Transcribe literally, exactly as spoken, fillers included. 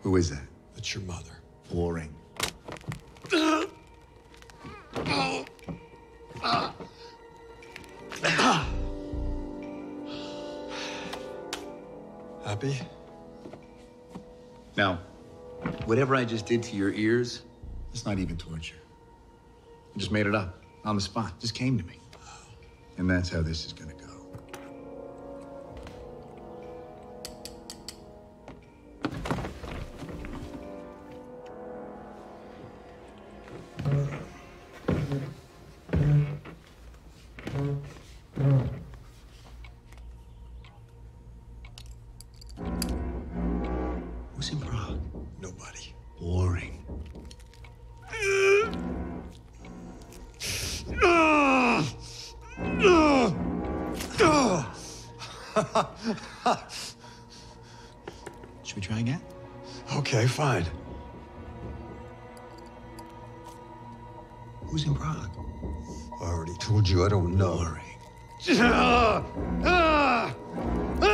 Who is that? It's your mother. Boring. Happy? Now, whatever I just did to your ears, it's not even torture. I just made it up on the spot. Just came to me. And that's how this is gonna go. Who's in Prague? Nobody. Boring. Should we try again? Okay, fine. Who's in Prague? I already told you I don't know. Boring. Ah! Ah! Ah!